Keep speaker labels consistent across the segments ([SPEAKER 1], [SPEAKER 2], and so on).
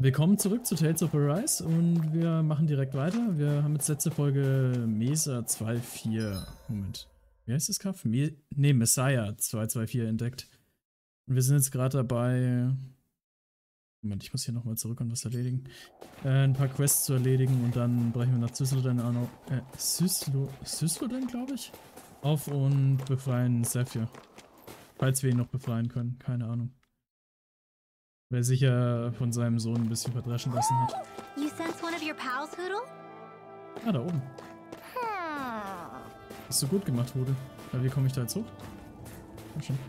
[SPEAKER 1] Willkommen zurück zu Tales of Arise und wir machen direkt weiter. Wir haben jetzt letzte Folge Mesa 2.4. Moment. Wie heißt das Kaff? Messiah 2.2.4 entdeckt. Und wir sind jetzt gerade dabei. Moment, ich muss hier nochmal zurück und was erledigen. Ein paar Quests zu erledigen und dann brechen wir nach Sysloden Sysloden, glaube ich, auf und befreien Zephyr. Falls wir ihn noch befreien können, keine Ahnung. Wer sicher von seinem Sohn ein bisschen verdreschen lassen hat.
[SPEAKER 2] You sense one of your pals, Hoodle?
[SPEAKER 1] Ah, da oben. Hast du gut gemacht, Rudel. Wie komme ich da jetzt hoch? Ja, schon.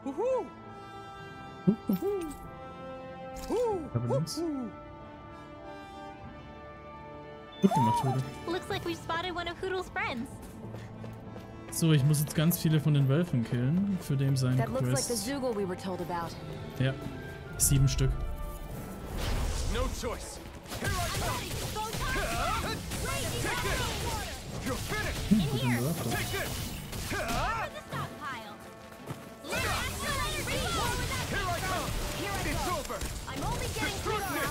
[SPEAKER 1] Aber links. Gut gemacht, Rudel.
[SPEAKER 2] Looks like we spotted one of Hoodle's friends.
[SPEAKER 1] So, ich muss jetzt ganz viele von den Wölfen killen, für den sein
[SPEAKER 3] That looks like the
[SPEAKER 1] Quest.
[SPEAKER 3] Zoogle we were told about.
[SPEAKER 1] Ja, 7 Stück.
[SPEAKER 4] No choice. Here I come. You're finished.
[SPEAKER 1] Gut im Wölfe.
[SPEAKER 4] Take this. Here I come. It's over.
[SPEAKER 2] I'm only getting close now.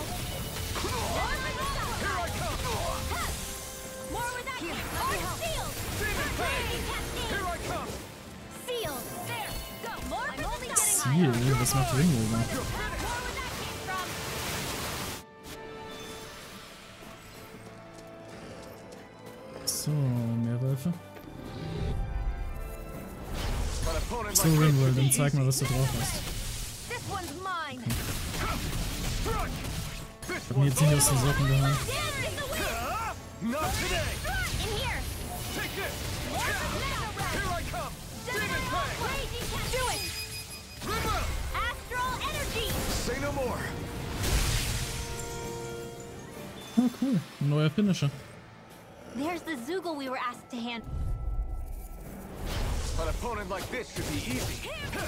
[SPEAKER 4] Here I come.
[SPEAKER 2] More with that kick. Oh, sealed.
[SPEAKER 4] Demon Fang. Here I come.
[SPEAKER 2] Sealed. There. Go. More I'm only getting
[SPEAKER 1] Ziel, was macht Ringo da?
[SPEAKER 4] You're finished.
[SPEAKER 2] More where that came from.
[SPEAKER 1] So, mehr Wölfe.
[SPEAKER 4] An opponent
[SPEAKER 1] So,
[SPEAKER 4] like this
[SPEAKER 1] Ringo,
[SPEAKER 4] should be
[SPEAKER 1] dann zeig mal,
[SPEAKER 4] easy.
[SPEAKER 1] was du drauf hast.
[SPEAKER 2] This one's mine.
[SPEAKER 4] Strike. This
[SPEAKER 1] Ich hab mir jetzt nicht aus den Socken gehauen.
[SPEAKER 2] Damn, in the wind.
[SPEAKER 4] Not today.
[SPEAKER 2] In here.
[SPEAKER 4] Take this.
[SPEAKER 2] Here
[SPEAKER 4] Here I come. Demon Fang.
[SPEAKER 2] Do it.
[SPEAKER 4] Remote.
[SPEAKER 2] Astral energy.
[SPEAKER 4] Say no more.
[SPEAKER 1] Oh, cool. Ein neuer Finisher.
[SPEAKER 2] There's the Zoogle we were asked to hand.
[SPEAKER 4] An opponent like this should be easy.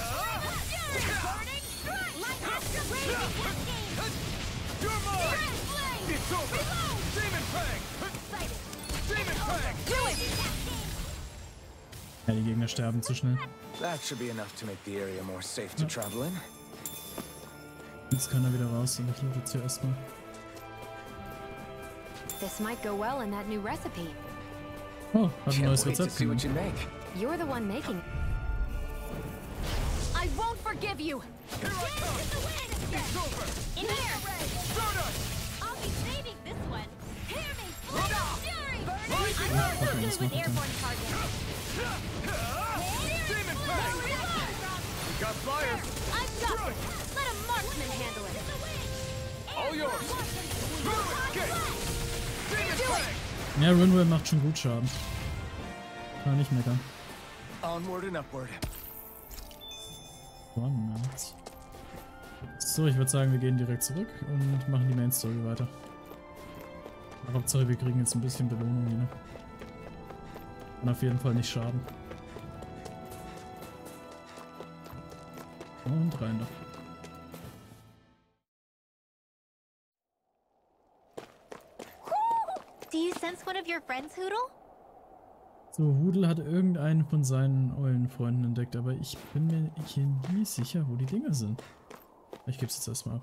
[SPEAKER 4] You're mine. It's over. Demon Fang. Demon Fang.
[SPEAKER 1] Ja, die Gegner sterben zu schnell.
[SPEAKER 5] That should be enough to make the area more safe to travel in.
[SPEAKER 1] Jetzt kann er wieder raus und ich loote jetzt hier erstmal.
[SPEAKER 3] This might go well in that new recipe.
[SPEAKER 1] Oh, hat ein
[SPEAKER 5] Can't
[SPEAKER 1] neues
[SPEAKER 5] wait to
[SPEAKER 1] Rezept
[SPEAKER 5] see what
[SPEAKER 1] genommen.
[SPEAKER 5] you make.
[SPEAKER 3] You're the one making.
[SPEAKER 2] I won't forgive you.
[SPEAKER 4] Here I come. It's over.
[SPEAKER 2] In here.
[SPEAKER 4] Stardust.
[SPEAKER 2] I'll be saving this one. Hear me.
[SPEAKER 4] Look out.
[SPEAKER 2] Fury.
[SPEAKER 4] Rising.
[SPEAKER 2] I'm not so good with airborne targets.
[SPEAKER 4] Demon Fang. We got flyers.
[SPEAKER 2] I've got it. Let a marksman handle it.
[SPEAKER 4] All yours. Get. Demon Fang.
[SPEAKER 1] Ja, Rinwell macht schon gut Schaden. Kann nicht meckern.
[SPEAKER 5] Onward and upward.
[SPEAKER 1] So, ich würde sagen, wir gehen direkt zurück und machen die Main Story weiter. Hauptsache, wir kriegen jetzt ein bisschen Belohnung hier. Kann auf jeden Fall nicht schaden. Und rein da.
[SPEAKER 2] Do you sense one of your friends, Hoodle?
[SPEAKER 1] So, Hudel hat irgendeinen von seinen Eulenfreunden entdeckt, aber ich bin mir hier nie sicher, wo die Dinger sind. Ich gebe es jetzt erstmal ab.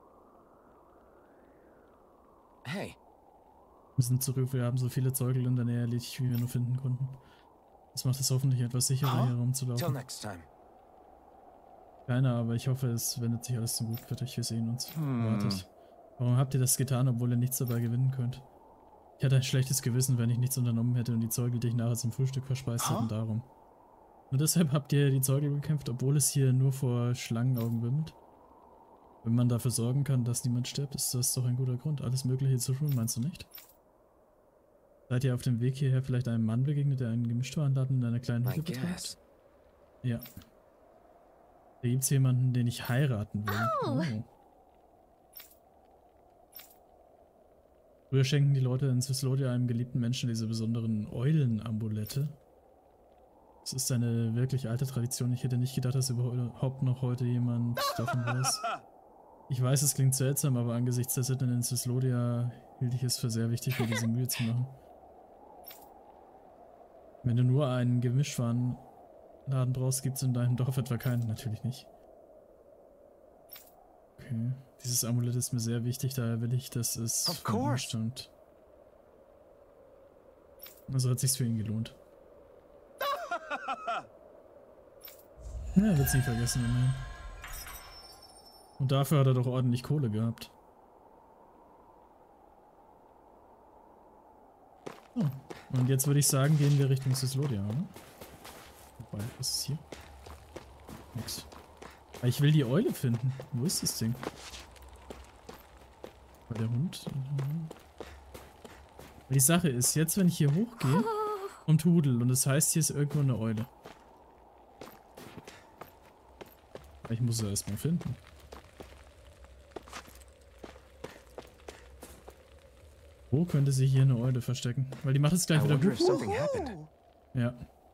[SPEAKER 5] Hey,
[SPEAKER 1] Wir sind zurück, wir haben so viele Zeugel in der Nähe erledigt, wie wir nur finden konnten. Das macht es hoffentlich etwas sicherer, hier
[SPEAKER 5] till
[SPEAKER 1] rumzulaufen.
[SPEAKER 5] next time.
[SPEAKER 1] Keiner, aber ich hoffe, es wendet sich alles zum Gut fertig. Wir sehen uns. Wartet. Warum habt ihr das getan, obwohl ihr nichts dabei gewinnen könnt? Ich hatte ein schlechtes Gewissen, wenn ich nichts unternommen hätte und die Zeugel dich nachher zum Frühstück verspeist hätten, darum. Nur deshalb habt ihr die Zeugel bekämpft, obwohl es hier nur vor Schlangenaugen wimmelt? Wenn man dafür sorgen kann, dass niemand stirbt, ist das doch ein guter Grund, alles Mögliche zu tun, meinst du nicht? Seid ihr auf dem Weg hierher vielleicht einem Mann begegnet, der einen Gemischtwarenladen in einer kleinen
[SPEAKER 5] I
[SPEAKER 1] Hütte betreibt?
[SPEAKER 5] guess.
[SPEAKER 1] Ja. Da gibt's jemanden, den ich heiraten will.
[SPEAKER 2] Oh.
[SPEAKER 1] Früher schenken die Leute in Syslodia einem geliebten Menschen diese besonderen Eulenamulette. Das ist eine wirklich alte Tradition. Ich hätte nicht gedacht, dass überhaupt noch heute jemand davon weiß. Ich weiß, es klingt seltsam, aber angesichts der Sitten in Syslodia hielt ich es für sehr wichtig, mir diese Mühe zu machen. Wenn du nur einen Gemischtwarenladen brauchst, gibt es in deinem Dorf etwa keinen. Natürlich nicht. Okay. Okay. Dieses Amulett ist mir sehr wichtig, daher will ich, dass es
[SPEAKER 5] Of
[SPEAKER 1] von ihm
[SPEAKER 5] course.
[SPEAKER 1] stammt. Also hat sich's für ihn gelohnt. Ja, wird's nie vergessen, immerhin. Und dafür hat er doch ordentlich Kohle gehabt. So. Und jetzt würde ich sagen, gehen wir Richtung Syslodia, oder? Wobei, was ist hier? Nix. Aber ich will die Eule finden. Wo ist das Ding? Bei der Hund? Die Sache ist, jetzt wenn ich hier hochgehe, kommt Hudel und das heißt, hier ist irgendwo eine Eule. Ich muss sie erstmal finden. Wo könnte sich hier eine Eule verstecken? Weil die macht es gleich
[SPEAKER 5] I
[SPEAKER 1] wieder
[SPEAKER 5] wonder if
[SPEAKER 1] gut.
[SPEAKER 5] something happened.
[SPEAKER 1] Ja.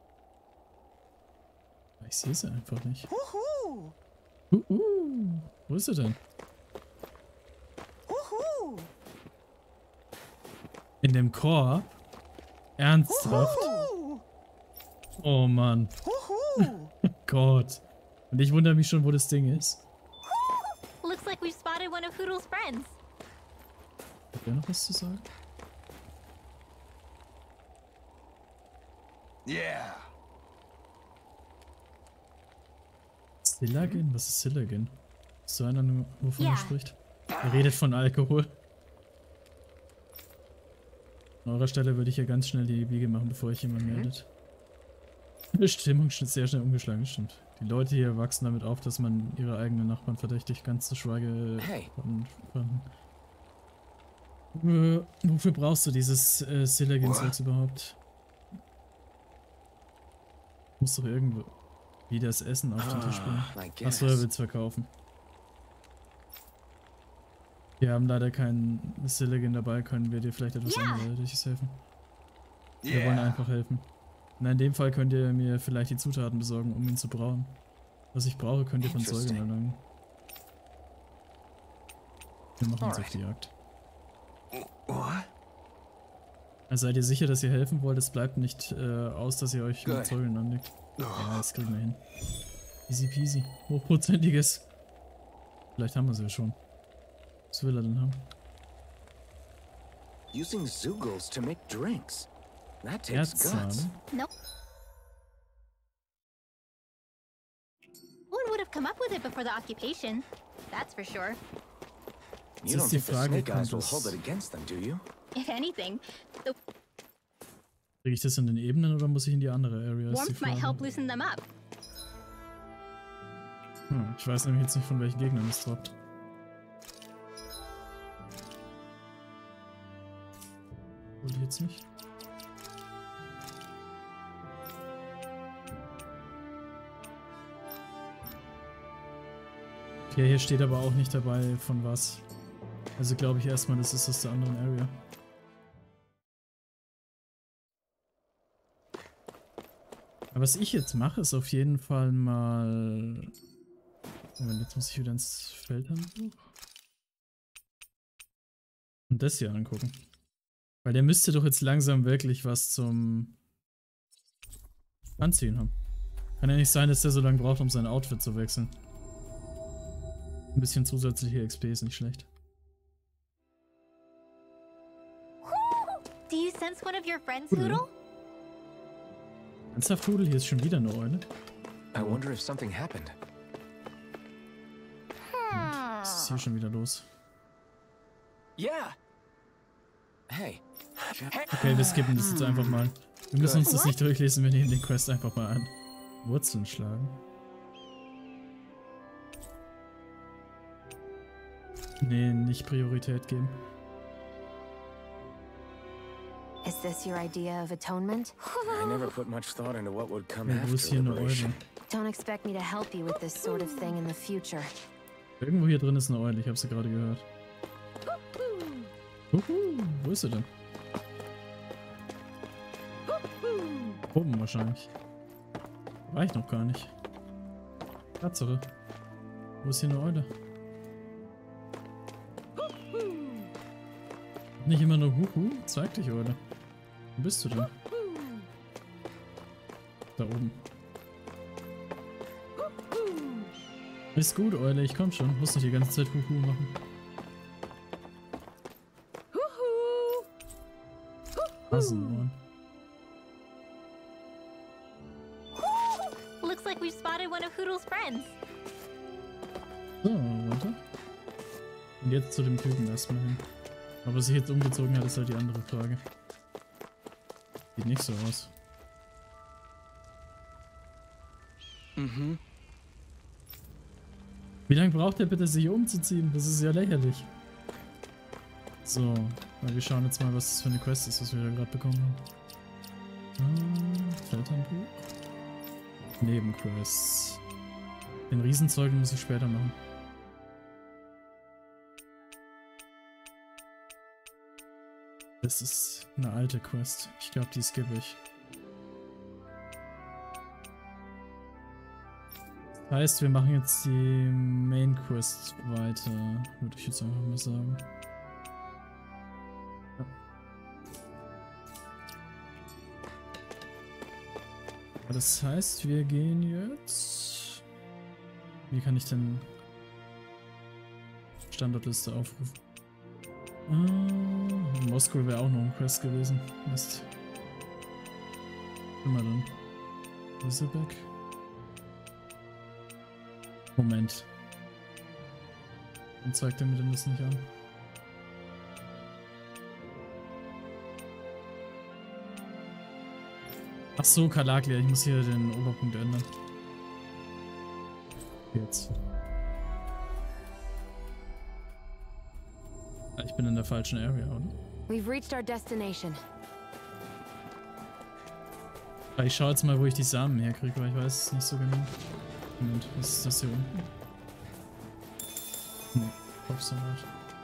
[SPEAKER 1] Ich sehe sie einfach nicht. Wo ist sie denn? In dem Korb? Ernsthaft? Oh Mann. Gott. Und ich wundere mich schon, wo das Ding ist.
[SPEAKER 2] Looks like we've spotted one of Hoodle's friends.
[SPEAKER 1] Hat der noch was zu sagen?
[SPEAKER 4] Yeah.
[SPEAKER 1] Sillagen? Was ist Sillagen? Ist so einer, wovon er
[SPEAKER 2] Ja.
[SPEAKER 1] spricht? Er redet von Alkohol. An eurer Stelle würde ich hier ganz schnell die Biege machen, bevor ich jemand meldet. Die Stimmung ist sehr schnell umgeschlagen, stimmt. Die Leute hier wachsen damit auf, dass man ihre eigenen Nachbarn verdächtigt, ganz zu schweige
[SPEAKER 5] Hey.
[SPEAKER 1] von wofür brauchst du dieses Sillagen-Zeugs überhaupt? Muss doch irgendwo wie das Essen auf den Tisch bringen.
[SPEAKER 5] I guess.
[SPEAKER 1] Achso, er will es verkaufen. Wir haben leider keinen Sillagen dabei, können wir dir vielleicht etwas
[SPEAKER 2] Ja.
[SPEAKER 1] anderes helfen? Wir wollen
[SPEAKER 4] Yeah.
[SPEAKER 1] einfach helfen. Na, in dem Fall könnt ihr mir vielleicht die Zutaten besorgen, um ihn zu brauen. Was ich brauche, könnt ihr von Zeugen
[SPEAKER 5] Interesting.
[SPEAKER 1] erlangen. Wir machen uns auf
[SPEAKER 5] Alright.
[SPEAKER 1] die Jagd.
[SPEAKER 5] What?
[SPEAKER 1] Also seid ihr sicher, dass ihr helfen wollt? Es bleibt nicht aus, dass ihr euch mit
[SPEAKER 5] Good.
[SPEAKER 1] Zeugen anlegt. Ja, das kriegen wir hin. Easy peasy. Hochprozentiges. Vielleicht haben wir sie ja schon. Was will er denn haben?
[SPEAKER 5] Using Zugals to make drinks. That takes guts.
[SPEAKER 1] Erzsahne?
[SPEAKER 2] Nope. One would have come up with it before the occupation. That's for sure.
[SPEAKER 1] Jetzt
[SPEAKER 5] You don't
[SPEAKER 1] ist die
[SPEAKER 5] think the
[SPEAKER 1] Frage,
[SPEAKER 5] Snake Eyes will
[SPEAKER 1] kommt
[SPEAKER 5] hold
[SPEAKER 1] das-
[SPEAKER 5] it against them, do you?
[SPEAKER 2] If anything, the
[SPEAKER 1] Kriege ich das in den Ebenen oder muss ich in die andere Area? Ist die
[SPEAKER 2] warmth might help
[SPEAKER 1] Frage.
[SPEAKER 2] loosen them up.
[SPEAKER 1] Ich weiß nämlich jetzt nicht, von welchen Gegnern es droppt. Wollte ich jetzt nicht. Okay, hier steht aber auch nicht dabei, von was. Also glaube ich erstmal, das ist aus der anderen Area. Aber was ich jetzt mache, ist auf jeden Fall mal... Moment, jetzt muss ich wieder ins Feldhandbuch. Und das hier angucken. Weil der müsste doch jetzt langsam wirklich was zum Anziehen haben. Kann ja nicht sein, dass der so lange braucht, um sein Outfit zu wechseln. Ein bisschen zusätzliche XP ist nicht schlecht.
[SPEAKER 2] Do you sense one of your friends,
[SPEAKER 1] Hoodle?
[SPEAKER 2] Hoodle?
[SPEAKER 1] Ernsthaft, Hudel, hier ist schon wieder eine Eule.
[SPEAKER 5] I wonder if something happened.
[SPEAKER 1] Was ist hier schon wieder los?
[SPEAKER 5] Yeah. Hey.
[SPEAKER 1] Okay, wir skippen das jetzt einfach mal. Wir müssen uns das nicht durchlesen, wir nehmen den Quest einfach mal an. Wurzeln schlagen. Nee, nicht Priorität geben.
[SPEAKER 3] Is this your idea of atonement?
[SPEAKER 5] I never put much thought into what would come
[SPEAKER 1] Ja, wo ist
[SPEAKER 5] after
[SPEAKER 1] hier eine Eule?
[SPEAKER 5] liberation.
[SPEAKER 3] Don't expect me to help you with this sort of thing in the future.
[SPEAKER 1] Irgendwo hier drin ist eine Eule, ich habe sie gerade gehört. Wo ist sie denn? Oben wahrscheinlich. War ich noch gar nicht. Tatsache. Wo ist hier eine Eule? Nicht immer nur Huhu, zeig dich, Eule. Wo bist du denn? Da oben. Ist gut, Eule, ich komm schon. Muss nicht die ganze Zeit Huhu machen. Hasenmohren.
[SPEAKER 2] Looks like we've spotted one of Hoodle's friends.
[SPEAKER 1] So, warte. Und jetzt zu dem Typen erstmal hin. Aber sich jetzt umgezogen hat, ist halt die andere Frage. Sieht nicht so aus.
[SPEAKER 5] Mhm.
[SPEAKER 1] Wie lange braucht er bitte, sich umzuziehen? Das ist ja lächerlich. So, wir schauen jetzt mal, was das für eine Quest ist, was wir da gerade bekommen haben. Feldhandbuch. Nebenquests. Den Riesenzeug muss ich später machen. Das ist eine alte Quest. Ich glaube, die skippe ich. Das heißt, wir machen jetzt die Main Quest weiter, würde ich jetzt einfach mal sagen. Ja. Das heißt, wir gehen jetzt... Wie kann ich denn Standortliste aufrufen? Moskau wäre auch noch ein Quest gewesen. Mist. Immer dann. Rosebeck. Moment. Dann zeigt er mir denn das nicht an. Ach so, Kalaklia, ich muss hier den Oberpunkt ändern. Jetzt. Ich bin in der falschen Area, oder?
[SPEAKER 3] We've reached our destination.
[SPEAKER 1] Ich schaue jetzt mal, wo ich die Samen herkriege, weil ich weiß es nicht so genau. Moment, was ist das hier unten? Ne, Kopfsalat.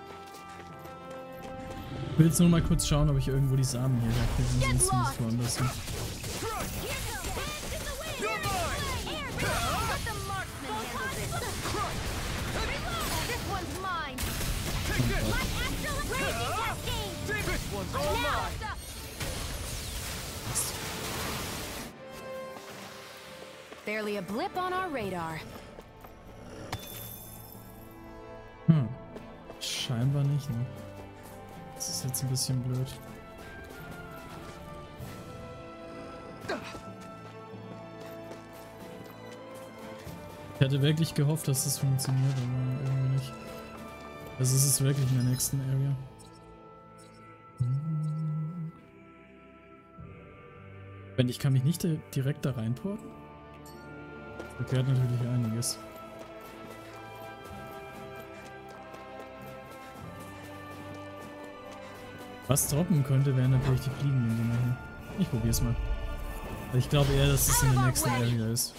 [SPEAKER 1] Ich will jetzt nur mal kurz schauen, ob ich irgendwo die Samen hier herkriege, sonst muss ich woanders hin.
[SPEAKER 3] Barely a blip on our radar.
[SPEAKER 1] Scheinbar nicht, ne? Das ist jetzt ein bisschen blöd. Ich hatte wirklich gehofft, dass das funktioniert, aber irgendwie nicht. Also es ist wirklich in der nächsten Area. Wenn ich kann mich nicht direkt da reinporten? Das erklärt natürlich einiges. Was droppen könnte, wären natürlich die fliegenden Dinger hier. Ich probier's mal. Ich glaube eher, dass es in der nächsten Area ist.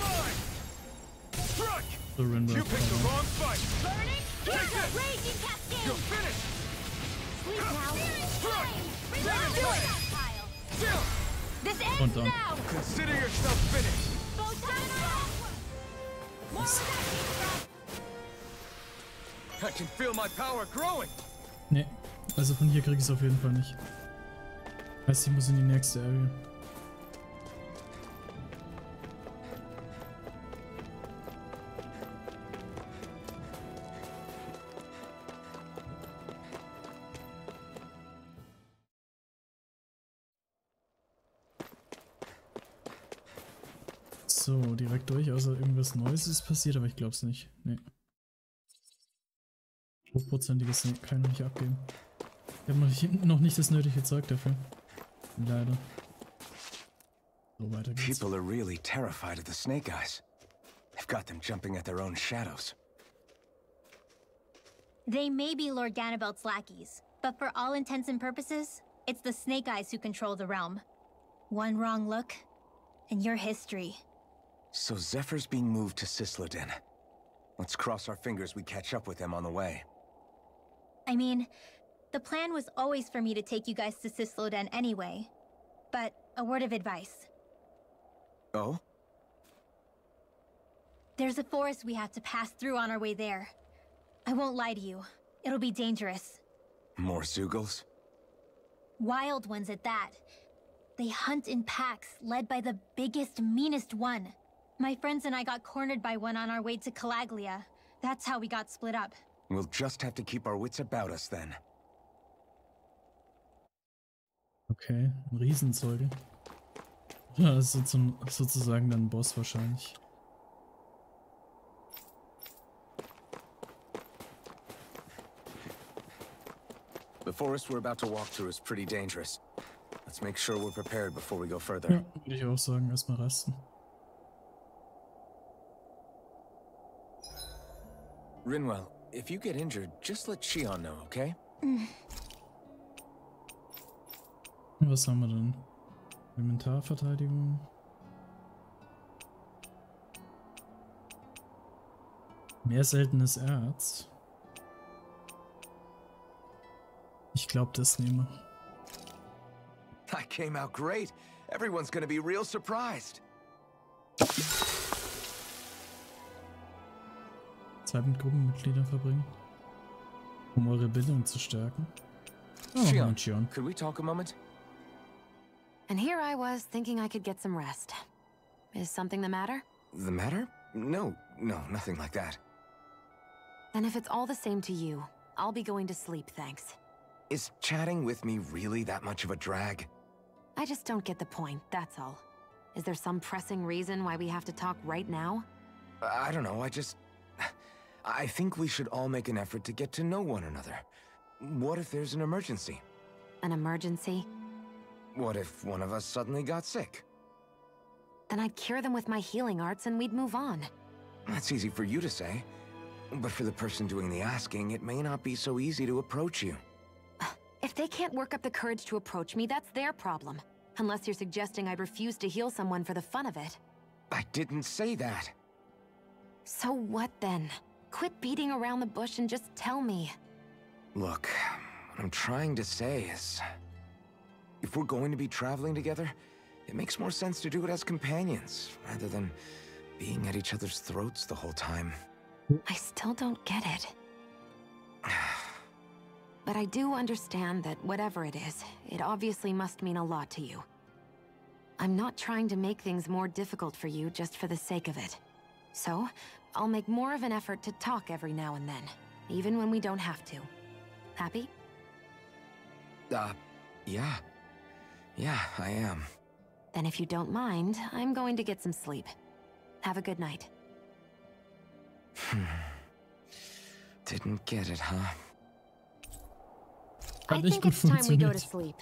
[SPEAKER 1] Surrender. Und dann.
[SPEAKER 4] Consider yourself finished. I can feel my power growing.
[SPEAKER 1] Nee, also von hier krieg ich es auf jeden Fall nicht. Heißt, ich muss in die nächste Area. So, direkt durch, außer irgendwas Neues ist passiert, aber ich glaube es nicht. Nee. Hochprozentiges kann ich nicht abgeben. Ich habe noch nicht das nötige Zeug dafür. Leider. So, weiter geht's.
[SPEAKER 5] People are really terrified of the Snake Eyes. They've got them jumping at their own shadows.
[SPEAKER 2] They may be Lord Ganabelt's lackeys, but for all intents and purposes, it's the Snake Eyes who control the realm. One wrong look, and your history.
[SPEAKER 5] So Zephyr's being moved to Cisloden. Let's cross our fingers we catch up with him on the way.
[SPEAKER 2] I mean, the plan was always for me to take you guys to Cisloden anyway. But a word of advice.
[SPEAKER 5] Oh?
[SPEAKER 2] There's a forest we have to pass through on our way there. I won't lie to you. It'll be dangerous.
[SPEAKER 5] More Zeugles?
[SPEAKER 2] Wild ones at that. They hunt in packs, led by the biggest, meanest one. My friends and I got cornered by one on our way to Calaglia. That's how we got split up.
[SPEAKER 5] We'll just have to keep our wits about us then.
[SPEAKER 1] Okay, ein Riesenzeuge. Ja, das ist sozusagen dann ein Boss wahrscheinlich.
[SPEAKER 5] The forest we're about to walk through is pretty dangerous. Let's make sure we're prepared before we go further.
[SPEAKER 1] Ja, würde ich auch sagen, erstmal rasten.
[SPEAKER 5] Rinwell, if you get injured, just let Shion know, okay?
[SPEAKER 1] Was haben wir denn? Elementarverteidigung. Mehr seltenes Erz. Ich glaube, das nehme ich.
[SPEAKER 5] I came out great. Everyone's gonna be real surprised.
[SPEAKER 1] Zeit mit Gruppenmitgliedern verbringen. Um eure Bildung zu stärken. Oh,
[SPEAKER 5] Shion, could we talk a moment?
[SPEAKER 3] And here I was thinking I could get some rest. Is something the matter?
[SPEAKER 5] The matter? No, nothing like that.
[SPEAKER 3] Then if it's all the same to you, I'll be going to sleep, thanks.
[SPEAKER 5] Is chatting with me really that much of a drag?
[SPEAKER 3] I just don't get the point, that's all. Is there some pressing reason why we have to talk right now?
[SPEAKER 5] I don't know, I think we should all make an effort to get to know one another. What if there's an emergency?
[SPEAKER 3] An emergency?
[SPEAKER 5] What if one of us suddenly got sick?
[SPEAKER 3] Then I'd cure them with my healing arts and we'd move on.
[SPEAKER 5] That's easy for you to say. But for the person doing the asking, it may not be so easy to approach you.
[SPEAKER 3] If they can't work up the courage to approach me, that's their problem. Unless you're suggesting I'd refuse to heal someone for the fun of it.
[SPEAKER 5] I didn't say that.
[SPEAKER 3] So what then? Quit beating around the bush and just tell me.
[SPEAKER 5] Look, what I'm trying to say is... if we're going to be traveling together, it makes more sense to do it as companions, rather than being at each other's throats the whole time.
[SPEAKER 3] I still don't get it. But I do understand that whatever it is, it obviously must mean a lot to you. I'm not trying to make things more difficult for you just for the sake of it. So, I'll make more of an effort to talk every now and then, even when we don't have to. Happy?
[SPEAKER 5] Yeah. Yeah, I am.
[SPEAKER 3] Then if you don't mind, I'm going to get some sleep. Have a good night.
[SPEAKER 5] Didn't get it, huh?
[SPEAKER 3] I think it's time we go to sleep.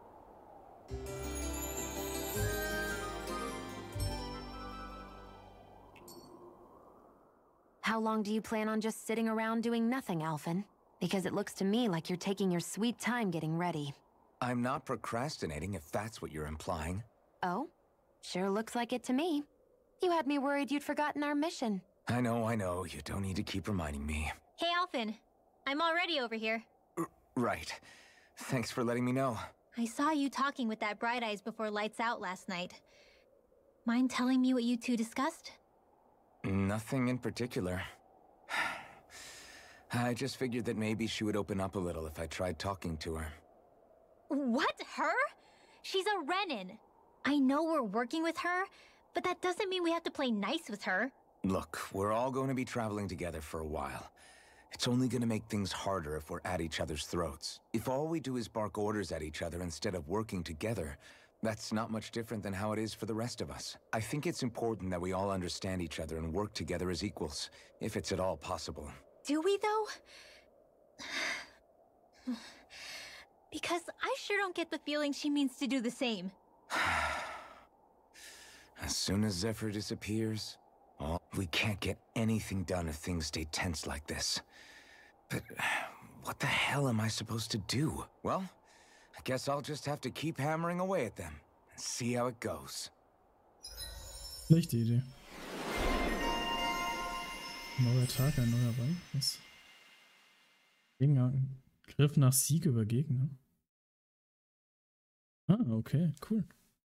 [SPEAKER 3] How long do you plan on just sitting around doing nothing, Alphen? Because it looks to me like you're taking your sweet time getting ready.
[SPEAKER 5] I'm not procrastinating, if that's what you're implying.
[SPEAKER 3] Oh? Sure looks like it to me. You had me worried you'd forgotten our mission.
[SPEAKER 5] I know. You don't need to keep reminding me.
[SPEAKER 2] Hey, Alphen. I'm already over here.
[SPEAKER 5] Right. Thanks for letting me know.
[SPEAKER 2] I saw you talking with that Bright Eyes before lights out last night. Mind telling me what you two discussed?
[SPEAKER 5] Nothing in particular. I just figured that maybe she would open up a little if I tried talking to her.
[SPEAKER 2] What? Her? She's a Renin. I know we're working with her, but that doesn't mean we have to play nice with her.
[SPEAKER 5] Look, we're all going to be traveling together for a while. It's only going to make things harder if we're at each other's throats. If all we do is bark orders at each other instead of working together, that's not much different than how it is for the rest of us. I think it's important that we all understand each other and work together as equals, if it's at all possible.
[SPEAKER 2] Do we, though? Because I sure don't get the feeling she means to do the same.
[SPEAKER 5] As soon as Zephyr disappears, we can't get anything done if things stay tense like this. But what the hell am I supposed to do? Well, I guess I'll just have to keep hammering away at them and see how it goes.
[SPEAKER 1] Schlechte Idee. Neuer Tag, ein neuer Ball. Was? Griff nach Sieg über Gegner. Ah, okay, cool.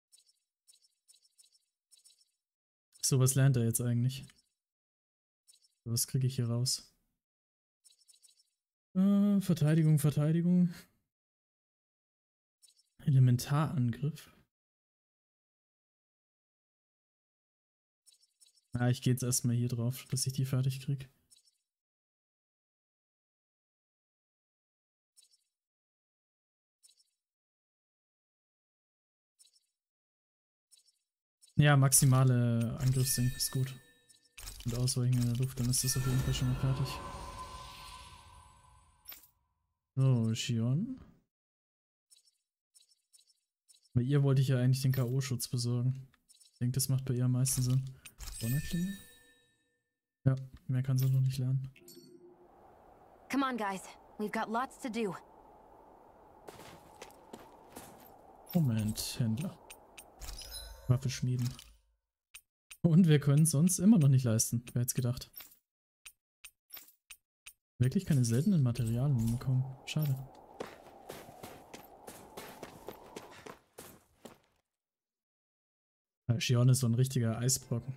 [SPEAKER 1] So, was lernt er jetzt eigentlich? Was kriege ich hier raus? Verteidigung. Elementarangriff. Ah, ich gehe jetzt erstmal hier drauf, dass ich die fertig krieg. Ja, maximale Angriffsding ist gut. Und Ausweichen in der Luft, dann ist das auf jeden Fall schon mal fertig. So, Shion. Bei ihr wollte ich ja eigentlich den K.O.-Schutz besorgen. Ich denke, das macht bei ihr am meisten Sinn. Donnerklinge? Ja, mehr kann sie noch nicht lernen.
[SPEAKER 3] Come on, guys. We've got lots to do.
[SPEAKER 1] Moment, Händler. Waffe schmieden. Und wir können es uns immer noch nicht leisten. Wer hätte es gedacht? Wirklich keine seltenen Materialien bekommen. Schade. Shion ist so ein richtiger Eisbrocken.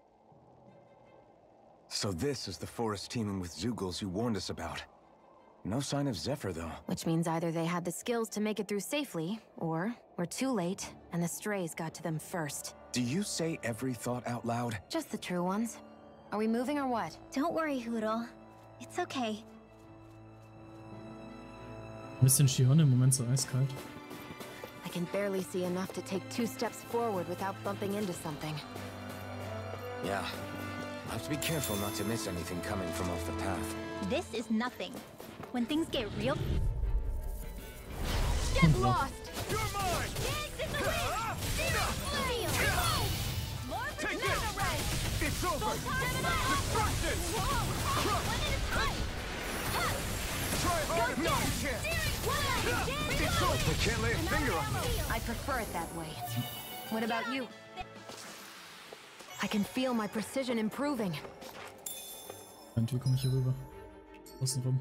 [SPEAKER 5] So this is the forest teeming with Zeugles you warned us about. No sign of Zephyr, though.
[SPEAKER 3] Which means either they had the skills to make it through safely, or we're too late, and the strays got to them first.
[SPEAKER 5] Do you say every thought out loud?
[SPEAKER 3] Just the true ones. Are we moving or what?
[SPEAKER 2] Don't worry, Hootle. It's okay.
[SPEAKER 1] Ist denn Shion im Moment so eiskalt?
[SPEAKER 3] I can barely see enough to take 2 steps forward without bumping into something.
[SPEAKER 5] Yeah. I'll have to be careful not to miss anything coming from off the path.
[SPEAKER 2] This is nothing. When things get real...
[SPEAKER 3] Get lost!
[SPEAKER 4] You're mine!
[SPEAKER 2] Gangs in the wind! More
[SPEAKER 4] Take
[SPEAKER 2] Mega
[SPEAKER 4] this!
[SPEAKER 2] Ray!
[SPEAKER 4] It's over! Destruction! Try harder! No, you can't! It's over! I can't lay a finger on you!
[SPEAKER 3] I prefer it that way. What about you? I can feel my precision improving.
[SPEAKER 1] Und wie komme ich hier rüber? Außen rum.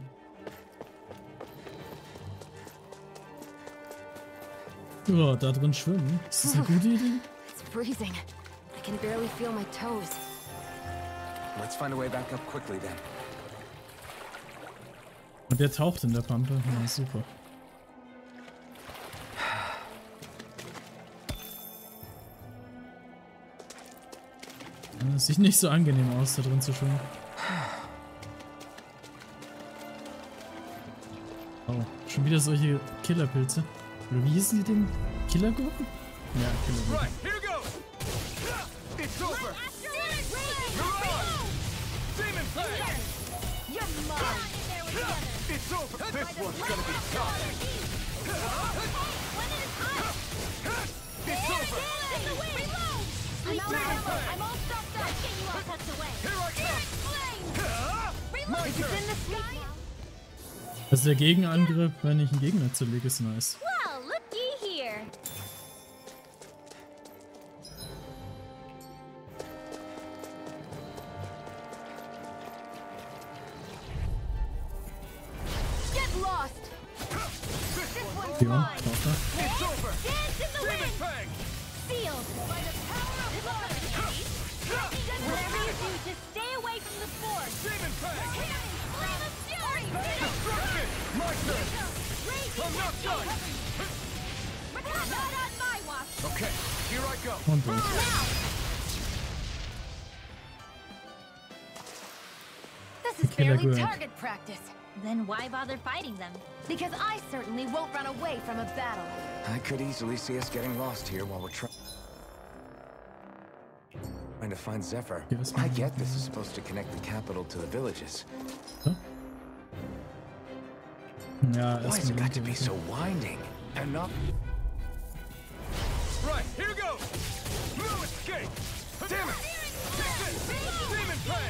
[SPEAKER 1] Oh, da drin schwimmen. Ist das eine gute Idee?
[SPEAKER 3] It's freezing. I can barely feel my toes.
[SPEAKER 5] Let's find a way back up quickly then.
[SPEAKER 1] Und der taucht in der Pampe. Ja, super. Das sieht nicht so angenehm aus, da drin zu schwimmen. Oh, schon wieder solche Killerpilze. Oder wie hießen die Ding? Killergurken? Ja, Killergurken.
[SPEAKER 4] Right, here goes! It's over! Demon Fang!
[SPEAKER 2] You're mine!
[SPEAKER 4] It's over! This one's gonna be tough! It's over!
[SPEAKER 2] I'm all stuffed up! Get you all tucked away!
[SPEAKER 4] Here I come! My
[SPEAKER 2] It's
[SPEAKER 4] turn!
[SPEAKER 2] in the sky!
[SPEAKER 1] Also der Gegenangriff, wenn ich einen Gegner zerlege, ist nice.
[SPEAKER 2] Well, looky here!
[SPEAKER 3] Get lost!
[SPEAKER 1] Shion, taucht er.
[SPEAKER 4] It's over!
[SPEAKER 2] Dance in the
[SPEAKER 4] Demon
[SPEAKER 2] wind!
[SPEAKER 4] Fang!
[SPEAKER 2] Sealed by the power of love! Whatever you do, just stay away from the spores!
[SPEAKER 4] Demon Fang!
[SPEAKER 2] Flame of fury!
[SPEAKER 4] Destruction! My turn! I'm not done!
[SPEAKER 2] Not on my watch!
[SPEAKER 4] Okay, here I go!
[SPEAKER 1] Und durch.
[SPEAKER 3] This is
[SPEAKER 1] Killer
[SPEAKER 3] barely
[SPEAKER 1] Gurk.
[SPEAKER 3] target practice.
[SPEAKER 2] Then why bother fighting them?
[SPEAKER 3] Because I certainly won't run away from a battle.
[SPEAKER 5] I could easily see us getting lost here while we're trying to find Zephyr.
[SPEAKER 1] Give us
[SPEAKER 5] I
[SPEAKER 1] one.
[SPEAKER 5] get this is supposed to connect the capital to the villages.
[SPEAKER 1] Ja,
[SPEAKER 5] Why has
[SPEAKER 1] erstmal
[SPEAKER 5] it got to be
[SPEAKER 1] linke
[SPEAKER 5] so winding? And not...
[SPEAKER 4] Right, here goes! No escape! Damn it! Take this! Demon Fang!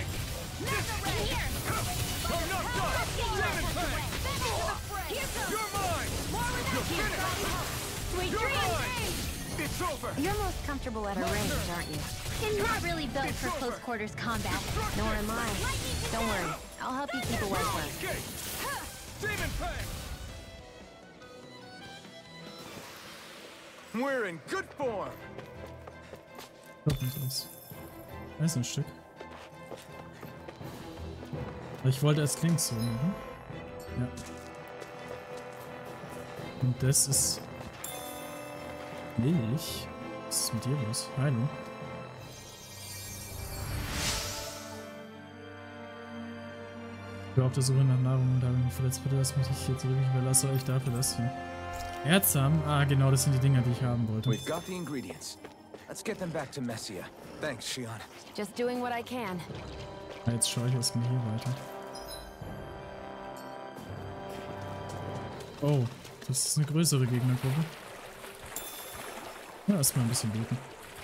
[SPEAKER 4] I'm not done! Demon Fang! You're mine! You're finished!
[SPEAKER 2] Sweet
[SPEAKER 4] You're
[SPEAKER 2] dreams!
[SPEAKER 4] mine! It's over!
[SPEAKER 3] You're most comfortable at a range, aren't you?
[SPEAKER 2] I'm not really built for close quarters combat.
[SPEAKER 3] Nor am I. Don't worry. I'll help you keep away
[SPEAKER 4] No
[SPEAKER 3] first.
[SPEAKER 4] escape! Demon Fang! We're in good form!
[SPEAKER 1] Doch nicht aus. Da ist ein Stück. Ich wollte erst links so machen. Ja. Und das ist... Milch? Was ist mit dir los? Heilung. Ich war auf der Suche nach Nahrung und habe mich verletzt. Bitte lass mich nicht hier zurück. Ich überlasse euch dafür das hier. Herzsamen? Ah, genau, das sind die Dinger, die ich haben wollte.
[SPEAKER 5] We've got the ingredients. Let's get them back to Messia. Thanks, Shion.
[SPEAKER 3] Just doing what I can.
[SPEAKER 1] Ja, jetzt schaue ich erstmal hier weiter. Oh, das ist eine größere Gegnergruppe. Ja, erstmal ein bisschen looten.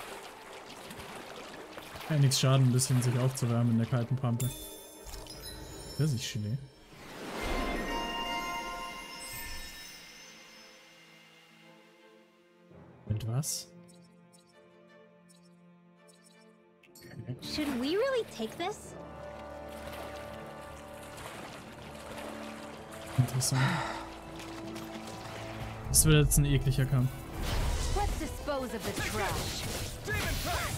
[SPEAKER 1] Ja, nichts schaden, ein bisschen sich aufzuwärmen in der kalten Pampe. Pfirsichgelee. Mit was?
[SPEAKER 2] Should we really take this?
[SPEAKER 1] Interessant. Das wird jetzt ein ekliger Kampf.
[SPEAKER 3] Let's dispose of the trash.
[SPEAKER 4] Demon Fang!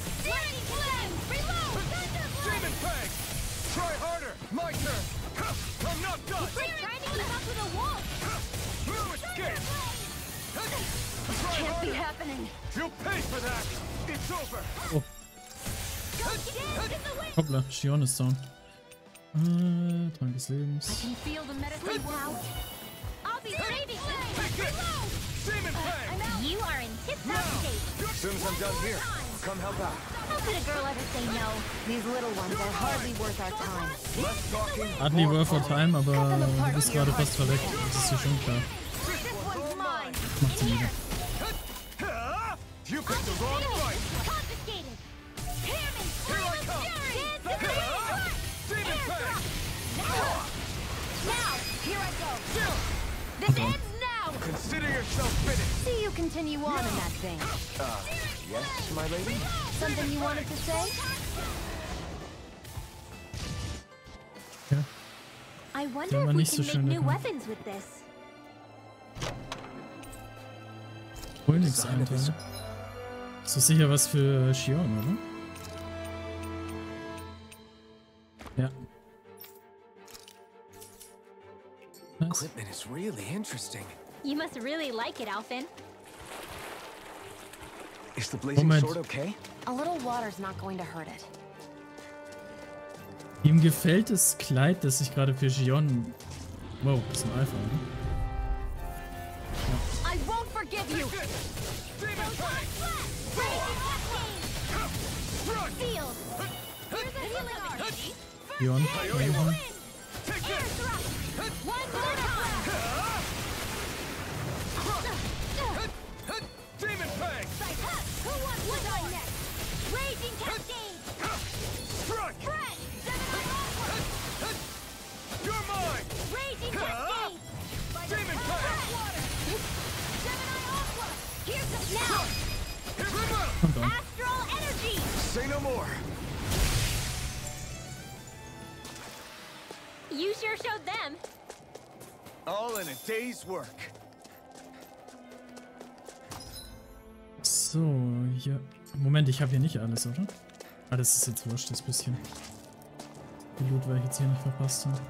[SPEAKER 4] Demon Fang! Try harder! My turn! I'm not done!
[SPEAKER 2] Grinding us up to the wall!
[SPEAKER 4] No escape! Try
[SPEAKER 3] Can't be
[SPEAKER 4] harder!
[SPEAKER 3] happening.
[SPEAKER 4] You'll pay for that! It's over!
[SPEAKER 1] Oh, hoppla, Shion ist down. Trank des Lebens.
[SPEAKER 3] I can feel the medicine now.
[SPEAKER 2] I'll be saving
[SPEAKER 4] Take it! Demon Fang!
[SPEAKER 2] you! You are in tip-top shape!
[SPEAKER 5] As soon as I'm done here, I'll come help out.
[SPEAKER 2] How could a girl ever say no?
[SPEAKER 3] These little ones are hardly worth our time.
[SPEAKER 5] Less talking,
[SPEAKER 1] Hardly worth our time, aber du bist gerade fast verreckt. Das ist dir schon klar.
[SPEAKER 2] This one's mine!
[SPEAKER 1] Macht sie wieder.
[SPEAKER 4] You picked the wrong fight!
[SPEAKER 2] Confiscated! Hear me!
[SPEAKER 4] Here I come! Demon Fang!
[SPEAKER 3] Now, here I go.
[SPEAKER 2] This ends now!
[SPEAKER 4] Consider yourself finished!
[SPEAKER 3] See you continue on in that thing.
[SPEAKER 5] Yes, my lady?
[SPEAKER 3] Something you wanted to say?
[SPEAKER 1] Ja.
[SPEAKER 2] I
[SPEAKER 1] Der
[SPEAKER 2] wonder
[SPEAKER 1] war
[SPEAKER 2] if we
[SPEAKER 1] nicht so
[SPEAKER 2] can make
[SPEAKER 1] schön, der
[SPEAKER 2] new
[SPEAKER 1] Kampf.
[SPEAKER 2] weapons with this.
[SPEAKER 1] Königsanteil. Ist das sicher was für Shion, oder? Ja. Nice.
[SPEAKER 5] Equipment is really interesting.
[SPEAKER 2] You must really like it, Alphen.
[SPEAKER 5] Is the blazing
[SPEAKER 1] Moment.
[SPEAKER 5] sword okay?
[SPEAKER 3] A little water's not going to hurt it.
[SPEAKER 1] Ihm gefällt das Kleid, das ich gerade für Shion... Wow, das ist ein Alpha, oder?
[SPEAKER 3] I won't forgive you.
[SPEAKER 4] Demon Fang!
[SPEAKER 2] Field! Here's a healing art!
[SPEAKER 1] Shion.
[SPEAKER 4] Take this!
[SPEAKER 2] One more time!
[SPEAKER 4] Demon Fang!
[SPEAKER 2] Who wants to go next? Raging Cascade!
[SPEAKER 4] Strike!
[SPEAKER 2] Fred! Gemini Aqua!
[SPEAKER 4] You're mine!
[SPEAKER 2] Raging Cascade!
[SPEAKER 4] Demon Fang!
[SPEAKER 2] Gemini Aqua! Here's the now!
[SPEAKER 4] Come out!
[SPEAKER 1] Und dann.
[SPEAKER 2] Astral Energy!
[SPEAKER 5] Say no more.
[SPEAKER 2] You sure showed them.
[SPEAKER 4] All in a day's work.
[SPEAKER 1] So, hier. Moment, ich habe hier nicht alles, oder? Ah, das ist jetzt wurscht, das bisschen. Die Loot, weil ich jetzt hier nicht verpasst habe.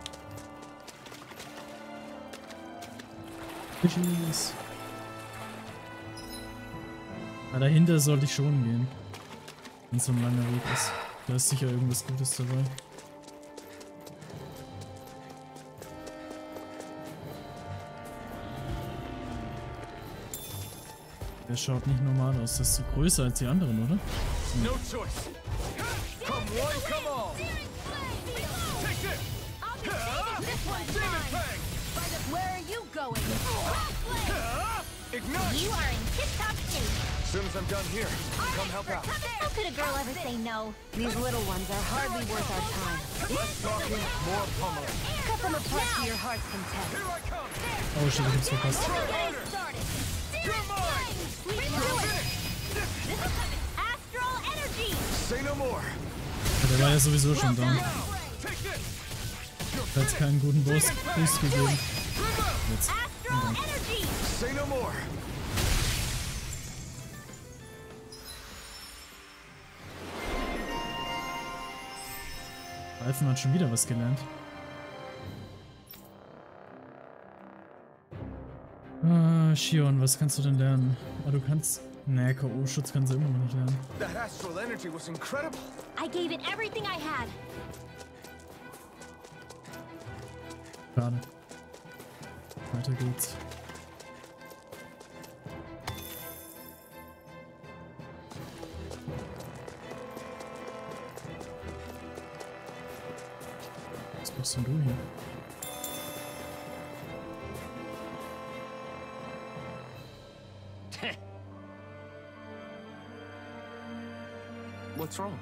[SPEAKER 1] Fischies. Ah, dahinter sollte ich schon gehen. Wenn es so ein langer Weg ist. Da ist sicher irgendwas Gutes dabei. Der schaut nicht normal aus. Das ist so größer als die anderen, oder?
[SPEAKER 4] No choice. Come one, come all. Take this! Demon Fang!
[SPEAKER 3] Where are you going?
[SPEAKER 4] Ignite!
[SPEAKER 2] You are in tip-top shape.
[SPEAKER 5] As soon as I'm done here, I'll come help out.
[SPEAKER 2] How could a girl ever say no?
[SPEAKER 3] These little ones are hardly worth our time.
[SPEAKER 5] Less talking, more pummeling.
[SPEAKER 3] Cut them apart to your heart's content.
[SPEAKER 4] Here I come!
[SPEAKER 1] Oh shit, ich hab's verpasst.
[SPEAKER 2] Getting started.
[SPEAKER 4] You're mine!
[SPEAKER 2] We can do it. Astral Energy.
[SPEAKER 5] Say no more.
[SPEAKER 1] Ja, der war ja sowieso schon da.
[SPEAKER 4] Take this!
[SPEAKER 1] Der hat keinen guten Boost gegeben. Jetzt.
[SPEAKER 2] Astral Energy.
[SPEAKER 5] Say no more.
[SPEAKER 1] Alphen hat schon wieder was gelernt. Ah, Shion, was kannst du denn lernen? Ah, du kannst... Nee, K.O.-Schutz kannst du immer noch nicht lernen.
[SPEAKER 5] That astral energy was incredible.
[SPEAKER 2] I gave it everything I had.
[SPEAKER 1] Schade. Weiter geht's. Was machst denn du hier?
[SPEAKER 5] What's wrong?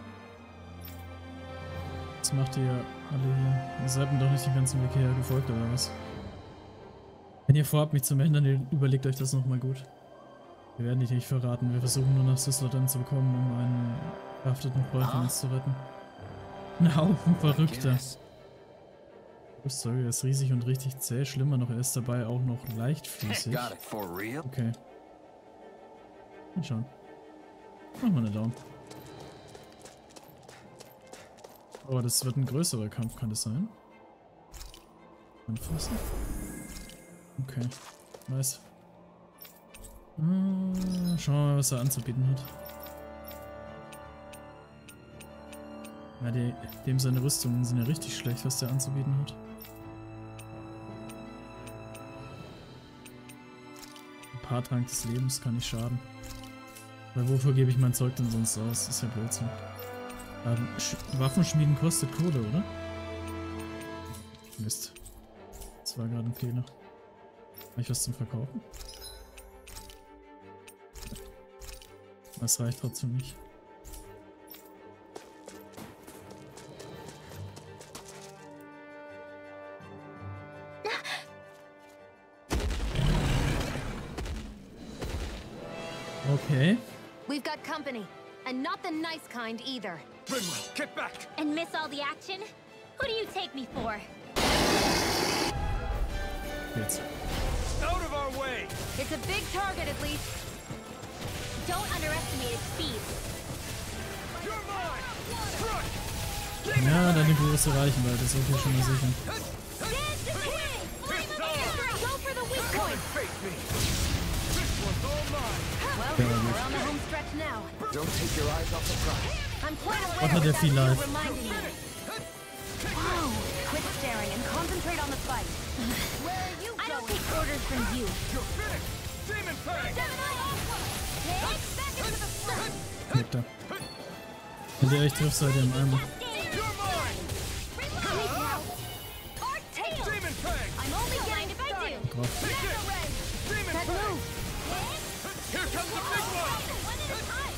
[SPEAKER 1] Was macht ihr alle hier? Ihr seid mir doch nicht den ganzen Weg hierher gefolgt, oder was? Wenn ihr vorhabt, mich zu ändern, überlegt euch das nochmal gut. Wir werden dich nicht verraten. Wir versuchen nur nach Syslotan zu bekommen, um einen verhafteten Freund von uns zu retten. Ein Haufen Verrückter. Sorry, er ist riesig und richtig zäh. Schlimmer noch, er ist dabei auch noch leichtfüßig. Okay. Mal schauen. Mach mal eine Daumen. Oh, das wird ein größerer Kampf, kann das sein? Anfassen? Okay, nice. Schauen wir mal, was er anzubieten hat. Ja, dem seine Rüstungen sind ja richtig schlecht, was der anzubieten hat. Ein paar Trank des Lebens kann nicht schaden. Weil wofür gebe ich mein Zeug denn sonst aus? Das ist ja Blödsinn. Waffenschmieden kostet Kohle, oder? Mist. Das war gerade ein Fehler. Habe ich was zum Verkaufen? Das reicht trotzdem nicht. Okay.
[SPEAKER 3] We've got company, and not the nice kind either.
[SPEAKER 4] Rinwell, get back!
[SPEAKER 2] And miss all the action? Who do you take me for?
[SPEAKER 1] Jetzt.
[SPEAKER 4] Out of our way!
[SPEAKER 3] It's a big target, at least.
[SPEAKER 2] Don't underestimate its speed.
[SPEAKER 4] You're mine! Crush!
[SPEAKER 1] Ja, deine große Reichweite, so viel schon mal sicher.
[SPEAKER 2] Dance the king! Flame of air! Go for the weak
[SPEAKER 4] Come
[SPEAKER 2] point!
[SPEAKER 4] and face me! This one's all mine!
[SPEAKER 3] Well,
[SPEAKER 1] Yeah,
[SPEAKER 3] we're on the home stretch now.
[SPEAKER 5] Don't take your eyes off the prize.
[SPEAKER 3] I'm quite
[SPEAKER 1] What
[SPEAKER 3] aware
[SPEAKER 1] had
[SPEAKER 3] of
[SPEAKER 1] there
[SPEAKER 3] that
[SPEAKER 1] feel
[SPEAKER 3] you
[SPEAKER 1] like?
[SPEAKER 3] reminding me. Whoa! Quit staring and concentrate on the fight. Where are you
[SPEAKER 2] I don't
[SPEAKER 3] going?
[SPEAKER 2] take orders from you.
[SPEAKER 4] You're finished! Demon Fang!
[SPEAKER 2] Gemini Aqua! Back into the front!
[SPEAKER 1] Lebt er. Wenn der echt trifft, seid ihr im Eimer.
[SPEAKER 4] You're mine! Demon Fang!
[SPEAKER 2] I'm only getting if I do.
[SPEAKER 1] Drauf.
[SPEAKER 4] Take this! Demon
[SPEAKER 3] That
[SPEAKER 4] Fang!
[SPEAKER 3] move.
[SPEAKER 4] Here comes the big one!
[SPEAKER 2] One at a time.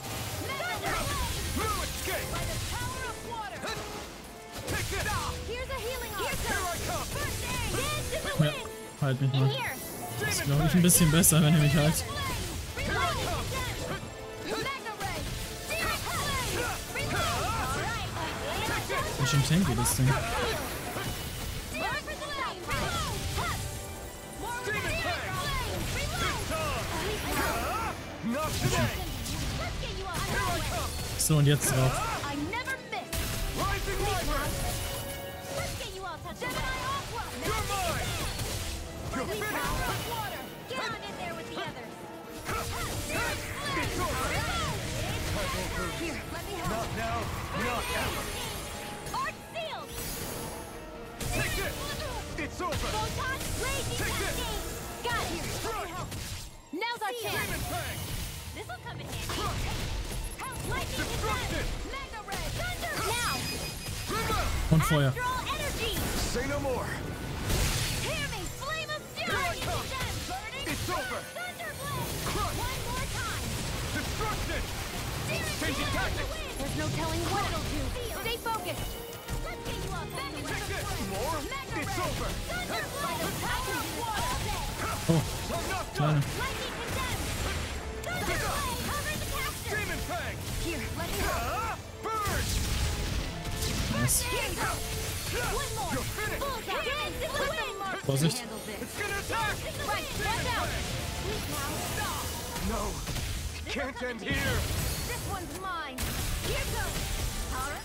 [SPEAKER 4] No escape!
[SPEAKER 2] By the power of water.
[SPEAKER 4] Take this!
[SPEAKER 2] Here's a healing arm.
[SPEAKER 4] Here I come!
[SPEAKER 2] First aid. Dance in the
[SPEAKER 1] Ja,
[SPEAKER 2] wind.
[SPEAKER 1] halt mich
[SPEAKER 2] In
[SPEAKER 1] mal.
[SPEAKER 2] here.
[SPEAKER 1] Das ist, glaube ich, ein bisschen besser, wenn ihr mich halt.
[SPEAKER 2] Reload. Magna Ray. Spirit Flame. Reload. All right.
[SPEAKER 1] Wie schön tanky das Ding.
[SPEAKER 2] Spirit Flame. Reload. Hup. More
[SPEAKER 4] Demon
[SPEAKER 2] Spirit
[SPEAKER 4] Fang!
[SPEAKER 2] Flame. Reload.
[SPEAKER 4] Not today!
[SPEAKER 2] Let's get you off
[SPEAKER 4] Here I
[SPEAKER 2] nowhere.
[SPEAKER 4] come!
[SPEAKER 1] So, und jetzt drauf.
[SPEAKER 2] I never miss.
[SPEAKER 4] Rising Wyvern!
[SPEAKER 2] Let's get you all touched. Gemini Aqua.
[SPEAKER 4] You're mine!
[SPEAKER 2] By
[SPEAKER 4] You're
[SPEAKER 2] the
[SPEAKER 4] finished!
[SPEAKER 2] power of water. Get on in there with the others. Spirit
[SPEAKER 4] It's
[SPEAKER 2] Flame.
[SPEAKER 4] over!
[SPEAKER 3] Here, let me help.
[SPEAKER 4] Not now, not ever!
[SPEAKER 2] Art sealed.
[SPEAKER 4] Take this! It's over!
[SPEAKER 2] Photon raging
[SPEAKER 4] Take this.
[SPEAKER 2] cascade. Got it.
[SPEAKER 4] Crush!
[SPEAKER 2] Now's our chance.
[SPEAKER 4] Demon Fang!
[SPEAKER 2] This'll come in handy.
[SPEAKER 4] Crush!
[SPEAKER 2] Lightning
[SPEAKER 4] Destruction!
[SPEAKER 2] descent. Mega ray. Thunder. Now.
[SPEAKER 4] Rimmer!
[SPEAKER 1] Und Feuer.
[SPEAKER 2] Astral energy.
[SPEAKER 4] Say no more!
[SPEAKER 2] Hear me. Flame of
[SPEAKER 4] Here I
[SPEAKER 2] fury.
[SPEAKER 4] come.
[SPEAKER 2] Burning.
[SPEAKER 4] It's over!
[SPEAKER 2] Thunderblade.
[SPEAKER 4] Crush!
[SPEAKER 2] One more time.
[SPEAKER 4] Destruction! Changing tactics!
[SPEAKER 3] There's no telling what it'll do. Stay focused.
[SPEAKER 2] Let's get you all back into
[SPEAKER 4] Take
[SPEAKER 2] the
[SPEAKER 4] this!
[SPEAKER 2] front.
[SPEAKER 4] More?
[SPEAKER 2] Mega
[SPEAKER 4] It's
[SPEAKER 2] ray.
[SPEAKER 4] over!
[SPEAKER 2] Thunderblade. The power of water. All day.
[SPEAKER 1] Oh,
[SPEAKER 4] I'm not
[SPEAKER 1] kleine.
[SPEAKER 4] done!
[SPEAKER 2] Lightning condemned. Thunderblade. Cover the caster.
[SPEAKER 4] Demon Fang!
[SPEAKER 3] Here, let me help.
[SPEAKER 4] Burn!
[SPEAKER 1] Nice.
[SPEAKER 2] Here you go. One more.
[SPEAKER 4] You're finished!
[SPEAKER 2] Bullseye. Dance in the wind.
[SPEAKER 1] Vorsicht.
[SPEAKER 3] Handle this.
[SPEAKER 4] It's gonna attack!
[SPEAKER 2] Right. Watch out. Sweet now.
[SPEAKER 4] No! It can't end here!
[SPEAKER 3] This one's mine.
[SPEAKER 2] Here goes. Tara.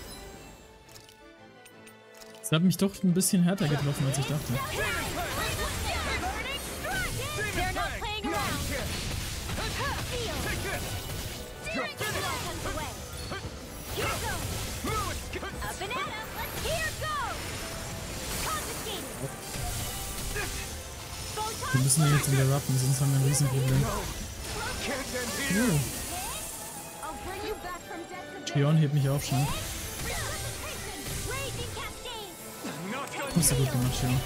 [SPEAKER 1] Es hat mich doch ein bisschen härter getroffen, als ich dachte.
[SPEAKER 2] They're not playing around. Feel.
[SPEAKER 4] Take this!
[SPEAKER 2] Steering wheel comes away. Here goes.
[SPEAKER 4] No escape!
[SPEAKER 2] Up and at 'em. Here goes. Confiscated.
[SPEAKER 1] Wir müssen ihn jetzt interrupten, sonst haben wir ein Riesenproblem. Shion, heb mich auf, schnell. Hast du gut gemacht, Shion.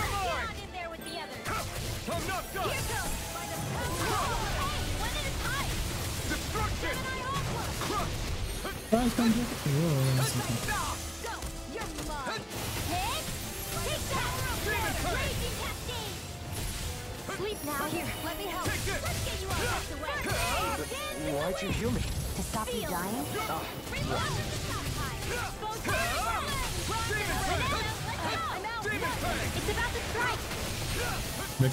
[SPEAKER 1] Ah, ich kann dir. Oh, das ist gut.
[SPEAKER 2] Sleep now. Here, let me help. Let's get you all tucked away.
[SPEAKER 5] Why'd you heal me?
[SPEAKER 3] To stop you dying?
[SPEAKER 2] It's about to strike.
[SPEAKER 1] Weg.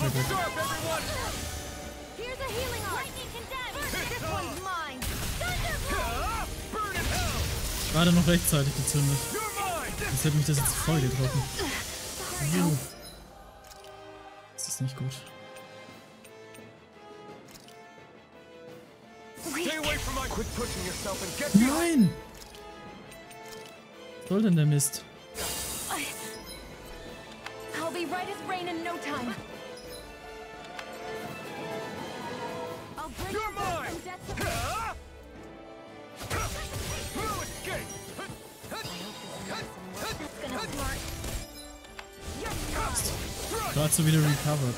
[SPEAKER 2] Here's a healing arm. Lightning condemned. This one's mine. Thunderbolt.
[SPEAKER 4] Burn in hell!
[SPEAKER 1] Gerade noch rechtzeitig gezündet.
[SPEAKER 4] You're mine!
[SPEAKER 1] Jetzt hätte mich das jetzt voll getroffen. So. Das ist nicht gut.
[SPEAKER 4] Stay away from my... Quit pushing yourself and get
[SPEAKER 1] Nein! Was soll denn der Mist?
[SPEAKER 3] I'll be right as rain in no time.
[SPEAKER 2] I'll bring
[SPEAKER 4] You're
[SPEAKER 2] you back
[SPEAKER 4] mine!
[SPEAKER 2] from death's abode.
[SPEAKER 4] No escape!
[SPEAKER 2] That's gonna smart.
[SPEAKER 1] Gerade so wieder recovered.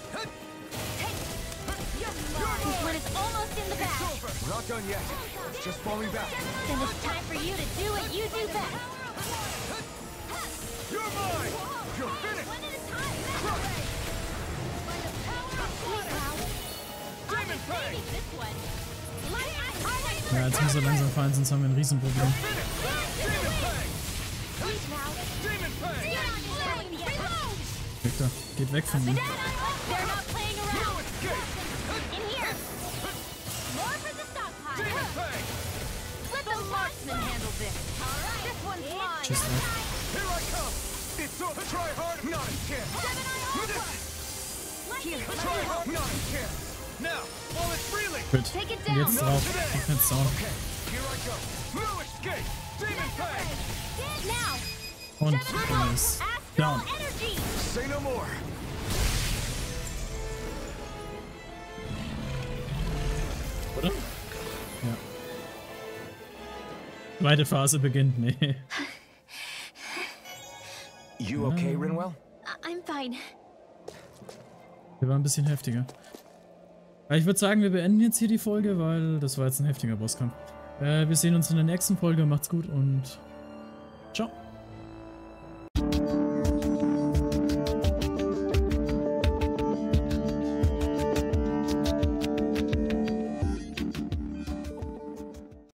[SPEAKER 2] This one is almost in the bag.
[SPEAKER 4] We're not done yet. It's just falling back.
[SPEAKER 2] Then it's time for you to do what you do best.
[SPEAKER 4] You're mine! You're finished! Demon Fang!
[SPEAKER 1] Ja, jetzt muss er langsam fallen, sonst haben wir ein Riesenproblem.
[SPEAKER 4] Demon Fang!
[SPEAKER 1] Victor, geht weg von ihm.
[SPEAKER 2] They're not playing around. In here. More for the stockpile.
[SPEAKER 4] Demon Fang!
[SPEAKER 2] Let the marksman handle this. All right. This one's mine.
[SPEAKER 1] Tschüss, Leute.
[SPEAKER 4] Here I come! It's over! Try hard! Not a chance!
[SPEAKER 2] Here,
[SPEAKER 4] Try hard! Not a chance! Now, while it's reeling!
[SPEAKER 1] Gut.
[SPEAKER 2] Take it
[SPEAKER 1] Und
[SPEAKER 2] down.
[SPEAKER 1] jetzt drauf. Ich kann's down.
[SPEAKER 4] Okay, here I go! No escape! Demon Fang!
[SPEAKER 2] Now.
[SPEAKER 1] Und er ist down.
[SPEAKER 2] Astral energy.
[SPEAKER 4] Say no more!
[SPEAKER 1] Oder? Ja. Zweite Phase beginnt. Nee.
[SPEAKER 5] You okay, Rinwell?
[SPEAKER 2] I'm fine.
[SPEAKER 1] Der war ein bisschen heftiger. Aber ich würde sagen, wir beenden jetzt hier die Folge, weil das war jetzt ein heftiger Bosskampf. Wir sehen uns in der nächsten Folge. Macht's gut und ciao.